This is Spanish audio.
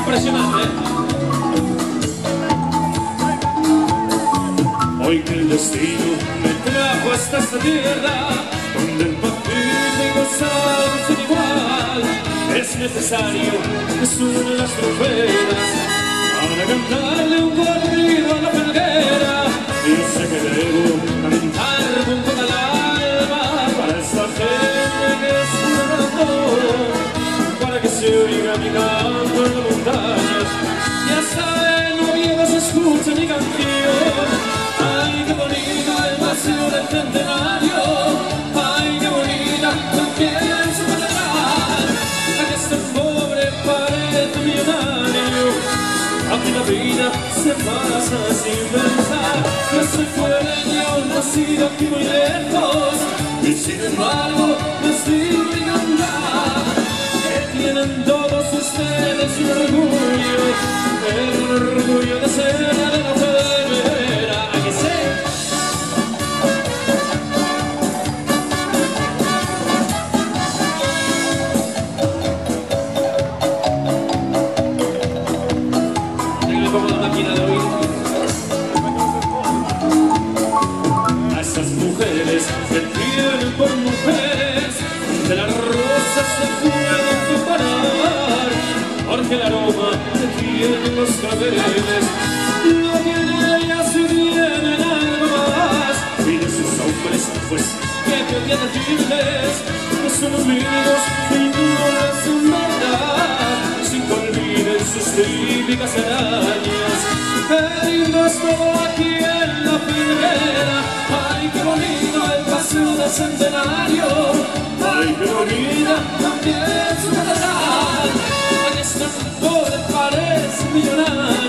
impresionante. Hoy que el destino me trajo hasta esta tierra, donde el pacífico sal sin igual, es necesario que suenen las trompetas para cantarle un corrido a la pelguera. Y yo sé que debo cantar con toda el alma para esta gente que es un para que se oiga mi canto en las montañas y hasta en Oviedo se escucha mi canción. Ay, qué bonito el paseo del centenario, ay, qué bonita también su catedral. Aquí este pobre parece millonario, aquí la vida se pasa sin pensar. Yo soy fuereño, nacido aquí muy lejos, y sin embargo me sigo de cantar. Que tienen todos ustedes un orgullo, el orgullo de ser de la Pedrera. Aquí sé. Tengo como la máquina de oír. A esas mujeres que tienen por mujeres, de las rosas se pueden comparar, porque el aroma que tienen los claveles lo tienen ellas y tienen algo más. Y de sus hombres, pues, ¿qué podía decirles? Que son amigos y no es verdad, sin que olviden sus típicas arañas. Qué lindo es todo aquí en la Pedrera, ay, qué bonito el paseo del centenario, ay, qué bonita también su catedral. Aquí está un pobre parece millonario,